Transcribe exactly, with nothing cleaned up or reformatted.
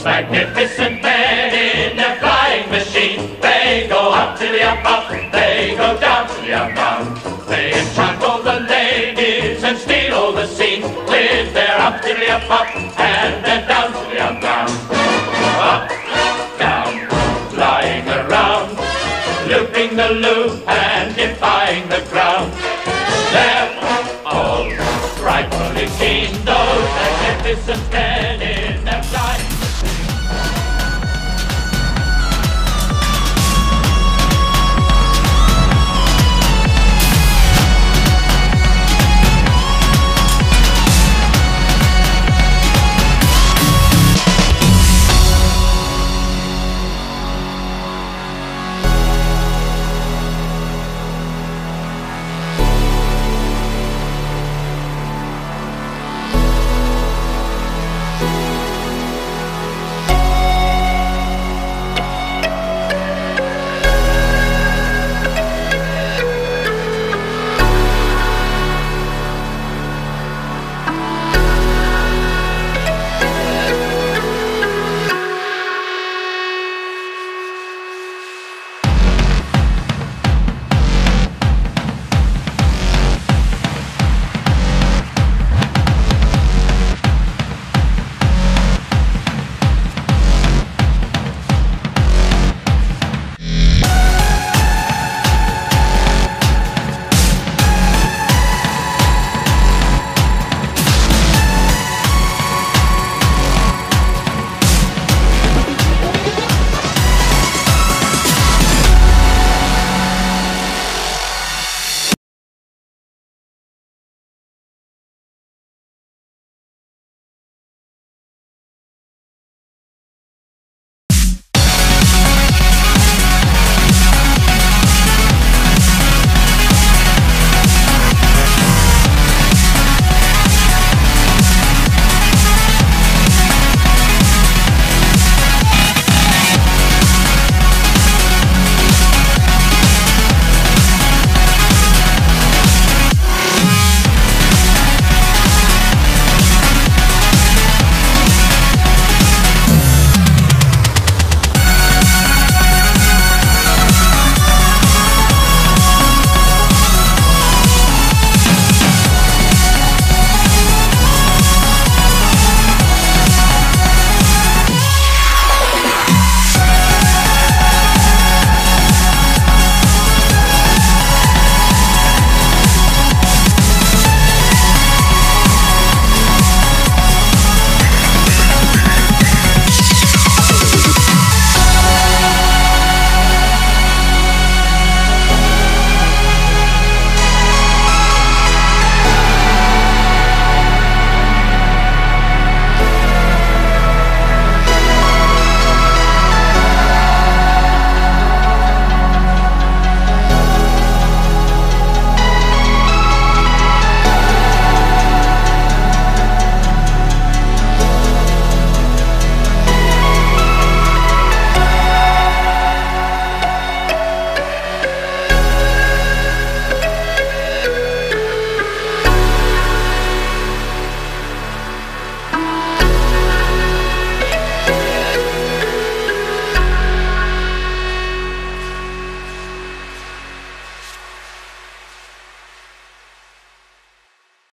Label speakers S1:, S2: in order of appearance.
S1: Those magnificent men in their flying machines, they go up to the up up, they go down to the up down. They enchant all the ladies and steal all the scenes with their up to the up up and their down to the up down. Up, down, flying around, looping the loop and defying the ground. They're all frightfully keen, those magnificent men.